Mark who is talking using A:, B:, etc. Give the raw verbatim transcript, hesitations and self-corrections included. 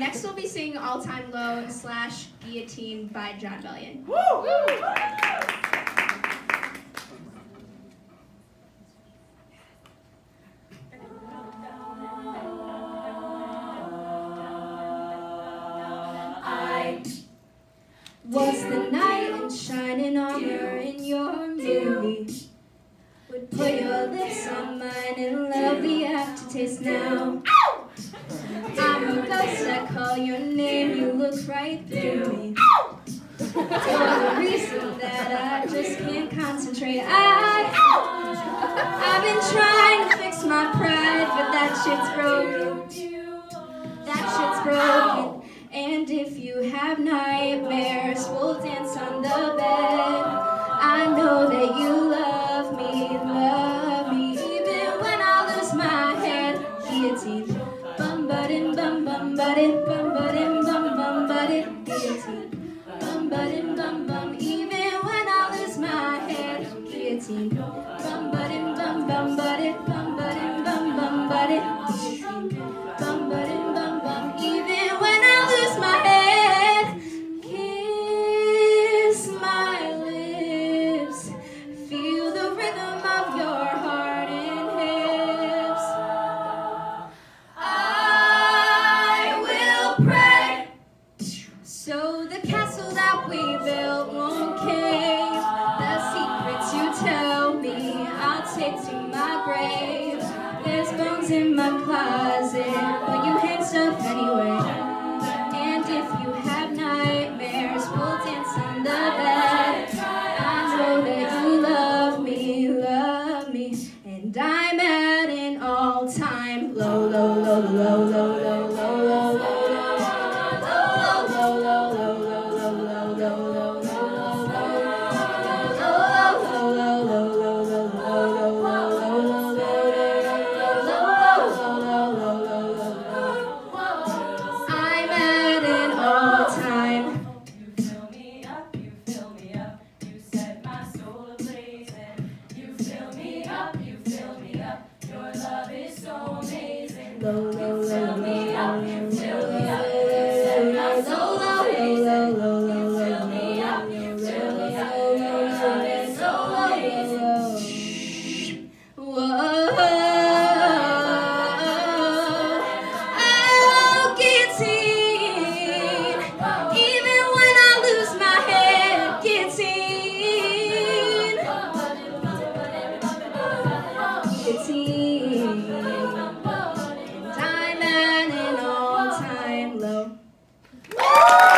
A: next we'll be singing All Time Low slash Guillotine by John Bellion.
B: Woo! Woo!
A: Was the knight in shining armor in your movie? Would put your lips on mine and love the aftertaste now. I'm a ghost, I call your name, you look right through me. For the reason that I just can't concentrate. I, I've been trying to fix my pride, but that shit's broken. That shit's broken. And if you have nightmares, we'll dance on the bed. I know that you love me, love me. Even when I lose my head, guillotine. Bum buttin' bum bum buttin' bum buttin' bum bum buttin' guillotine. Bum buttin' bum bum. Even when I lose my head, guillotine. Bum buttin' bum bum buttin' bum buttin' bum bum buttin' guillotine. Bum buttin' bum bum. Even when I lose my head, kiss my lips, feel the rhythm of your heart and hips. I will pray so the castle that we built won't cave. The secrets you tell me I'll take to my grave. There's bones in my closet, but you hang stuff anyway. And if you have nightmares, we'll dance on the bed. I know that you love me, love me. And I'm at an all-time low, low, low, low, low, low, low, low, low. And I'm at an all-time low.